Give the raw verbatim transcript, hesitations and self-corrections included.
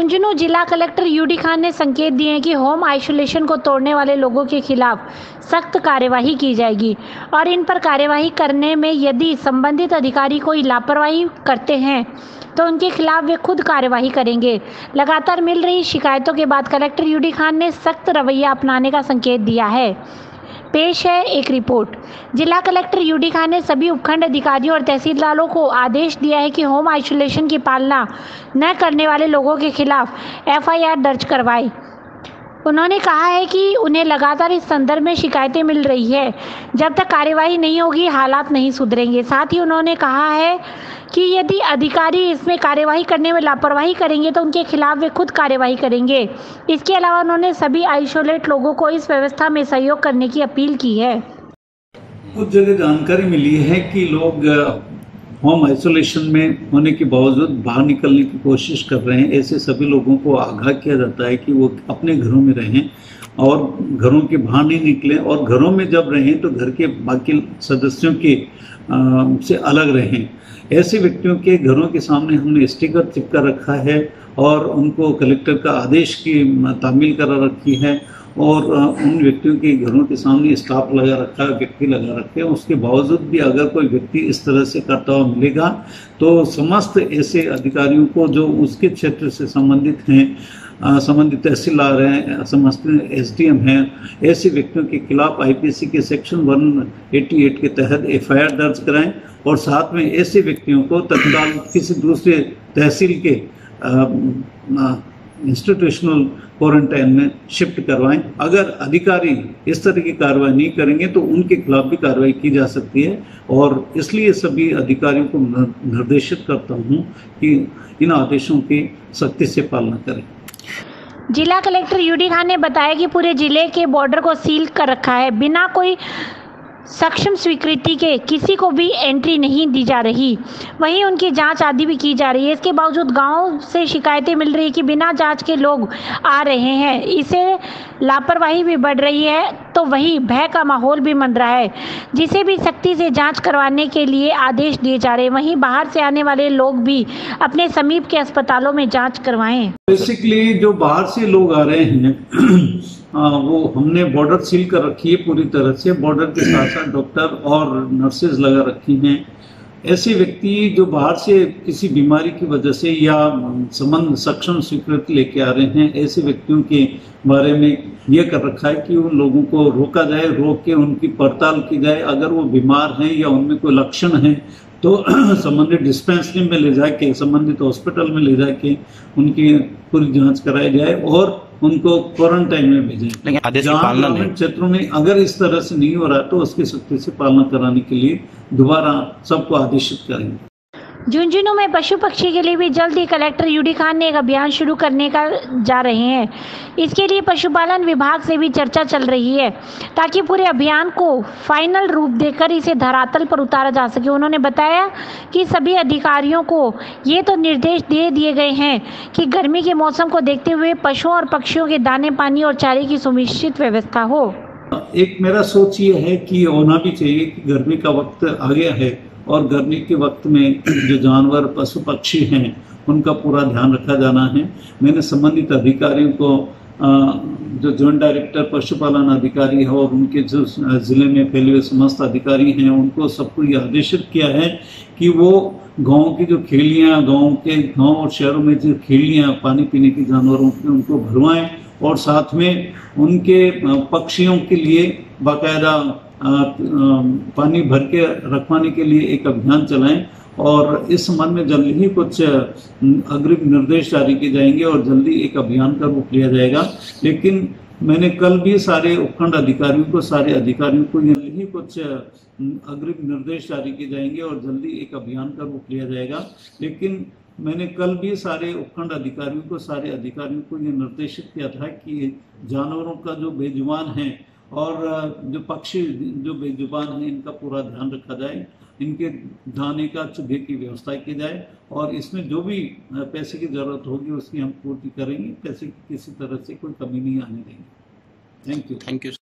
झुंझुनू जिला collector UD Khan ने संकेत दिए हैं कि होम आइसोलेशन को तोड़ने वाले लोगों के खिलाफ सख्त कार्यवाही की जाएगी और इन पर कार्यवाही करने में यदि संबंधित अधिकारी कोई लापरवाही करते हैं तो उनके खिलाफ वे खुद कार्यवाही करेंगे। लगातार मिल रही शिकायतों के बाद कलेक्टर यूडी खान ने सख्त रवैया अपनाने का संकेत दिया है। पेश है एक रिपोर्ट। जिला कलेक्टर यूडी खान ने सभी उपखंड अधिकारियों और तहसीलदारों को आदेश दिया है कि होम आइसोलेशन की पालना न करने वाले लोगों के खिलाफ एफ आई आर दर्ज करवाएं। उन्होंने कहा है कि उन्हें लगातार इस संदर्भ में शिकायतें मिल रही है। जब तक कार्यवाही नहीं होगी हालात नहीं सुधरेंगे। साथ ही उन्होंने कहा है कि यदि अधिकारी इसमें कार्यवाही करने में लापरवाही करेंगे तो उनके खिलाफ वे खुद कार्यवाही करेंगे। इसके अलावा उन्होंने सभी आइसोलेट लोगों को इस व्यवस्था में सहयोग करने की अपील की है। कुछ जगह जानकारी मिली है कि लोग होम आइसोलेशन में होने के बावजूद बाहर निकलने की कोशिश कर रहे हैं। ऐसे सभी लोगों को आगाह किया जाता है कि वो अपने घरों में रहें और घरों के बाहर नहीं निकलें और घरों में जब रहें तो घर के बाकी सदस्यों के आ, से अलग रहें। ऐसे व्यक्तियों के घरों के सामने हमने स्टिकर चिपका रखा है और उनको कलेक्टर का आदेश की तामील करा रखी है और उन व्यक्तियों के घरों के सामने स्टाफ लगा रखा है, व्यक्ति लगा रखे हैं। उसके बावजूद भी अगर कोई व्यक्ति इस तरह से करता हुआ मिलेगा तो समस्त ऐसे अधिकारियों को जो उसके क्षेत्र से संबंधित हैं, संबंधित तहसीलदार हैं, समस्त एस डी एम हैं, ऐसे व्यक्तियों के खिलाफ आई पी सी के सेक्शन एक सौ अट्ठासी के तहत एफ आई आर दर्ज कराएं और साथ में ऐसे व्यक्तियों को तत्काल किसी दूसरे तहसील के इंस्टीट्यूशनल क्वारंटाइन में शिफ्ट करवाएं। अगर अधिकारी इस तरह की कार्रवाई नहीं करेंगे तो उनके खिलाफ भी कार्रवाई की जा सकती है और इसलिए सभी अधिकारियों को निर्देशित करता हूं कि इन आदेशों की सख्ती से पालना करें। जिला कलेक्टर यूडी खान ने बताया कि पूरे जिले के बॉर्डर को सील कर रखा है। बिना कोई सक्षम स्वीकृति के किसी को भी एंट्री नहीं दी जा रही। वहीं उनकी जांच आदि भी की जा रही है। इसके बावजूद गांव से शिकायतें मिल रही है कि बिना जांच के लोग आ रहे हैं। इससे लापरवाही भी बढ़ रही है तो वहीं भय का माहौल भी बन रहा है, जिसे भी सख्ती से जांच करवाने के लिए आदेश दिए जा रहे हैं। वहीं बाहर से आने वाले लोग भी अपने समीप के अस्पतालों में जाँच करवाएं। बेसिकली जो बाहर से लोग आ रहे हैं आ, वो हमने बॉर्डर सील कर रखी है पूरी तरह से। बॉर्डर के साथ साथ डॉक्टर और नर्सेज लगा रखी हैं। ऐसे व्यक्ति जो बाहर से किसी बीमारी की वजह से या संबंध सक्षम स्वीकृति लेके आ रहे हैं, ऐसे व्यक्तियों के बारे में यह कर रखा है कि उन लोगों को रोका जाए, रोक के उनकी पड़ताल की जाए। अगर वो बीमार हैं या उनमें कोई लक्षण है तो संबंधित डिस्पेंसरी में ले जाके, संबंधित हॉस्पिटल में ले जाके उनकी पूरी जांच कराई जाए और उनको क्वारंटाइन में भेजें। ग्रामीण क्षेत्रों में अगर इस तरह से नहीं हो रहा तो उसकी सख्ती से पालना कराने के लिए दोबारा सबको आदेशित करेंगे। झुंझुनू में पशु पक्षी के लिए भी जल्द ही कलेक्टर यूडी खान ने एक अभियान शुरू करने का जा रहे हैं। इसके लिए पशुपालन विभाग से भी चर्चा चल रही है ताकि पूरे अभियान को फाइनल रूप देकर इसे धरातल पर उतारा जा सके। उन्होंने बताया कि सभी अधिकारियों को ये तो निर्देश दे दिए गए हैं कि गर्मी के मौसम को देखते हुए पशुओं और पक्षियों के दाने पानी और चारे की सुनिश्चित व्यवस्था हो। एक मेरा सोच ये है कि होना भी चाहिए कि गर्मी का वक्त आ गया है और गर्मी के वक्त में जो जानवर पशु पक्षी हैं उनका पूरा ध्यान रखा जाना है। मैंने संबंधित अधिकारियों को, जो जॉइंट डायरेक्टर पशुपालन अधिकारी है और उनके जो जिले में फैले हुए समस्त अधिकारी हैं, उनको सबको ये आदेशित किया है कि वो गांव की जो खेलियाँ, गांव के गांव और शहरों में जो खेलियाँ पानी पीने की जानवरों की उनको भरवाएं और साथ में उनके पक्षियों के लिए बाकायदा पानी भर के रखवाने के लिए एक अभियान चलाएं और इस संबंध में जल्दी ही कुछ अग्रिम निर्देश जारी किए जाएंगे और जल्दी एक अभियान का रूप लिया जाएगा। लेकिन मैंने कल भी सारे उपखंड अधिकारियों को सारे अधिकारियों को जल्दी ही कुछ अग्रिम निर्देश जारी किए जाएंगे और जल्दी एक अभियान का रूप लिया जाएगा। लेकिन मैंने कल भी सारे उपखंड अधिकारियों को सारे अधिकारियों को ये निर्देशित किया था कि जानवरों का जो बेजुबान है और जो पक्षी जो बेजुबान हैं इनका पूरा ध्यान रखा जाए, इनके दाने का चुगे की व्यवस्था की जाए और इसमें जो भी पैसे की जरूरत होगी उसकी हम पूर्ति करेंगे। पैसे की किसी तरह से कोई कमी नहीं आने देंगे। Thank you. Thank you.